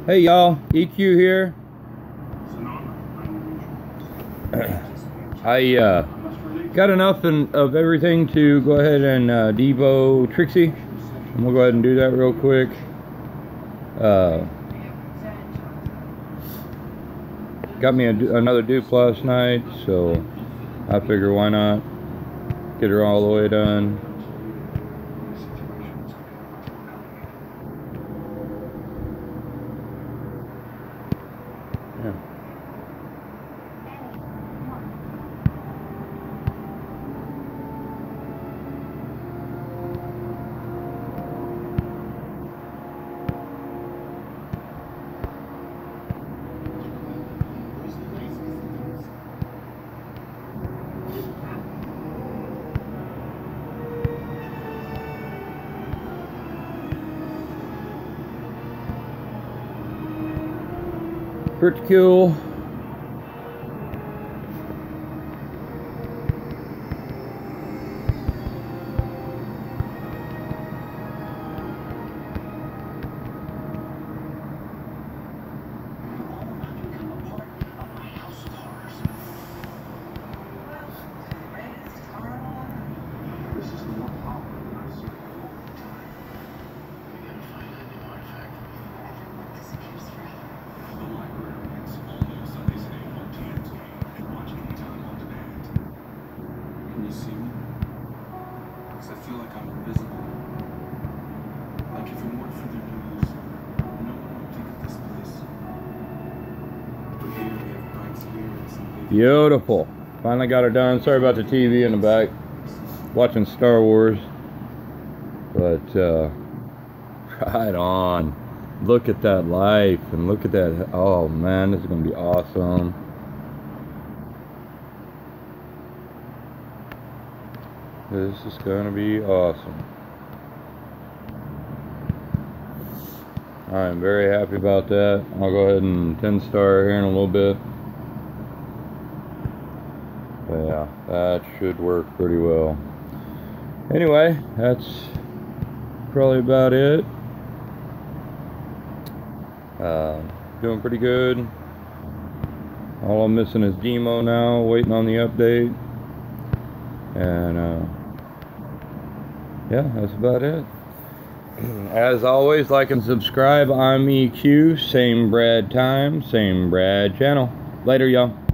Hey y'all, EQ here. I got enough of everything to go ahead and Devo Trixie. I'm gonna go ahead and do that real quick. Got me another dupe last night, so I figure why not get her all the way done. Yeah. Pretty cool. You see me? Because I feel like I'm invisible. Like if it weren't for the news, no one would think of this place. But here we have bright spirits and Beautiful. Finally got her done. Sorry about the TV in the back. Watching Star Wars. But right on. Look at that life and look at that. Oh man, this is gonna be awesome. This is gonna be awesome. I'm very happy about that. I'll go ahead and 10-star here in a little bit. But yeah, that should work pretty well. Anyway, that's probably about it. Doing pretty good. All I'm missing is demo now, waiting on the update. And yeah, that's about it. As always, like and subscribe. I'm EQ, same Brad time, same Brad channel. Later, y'all.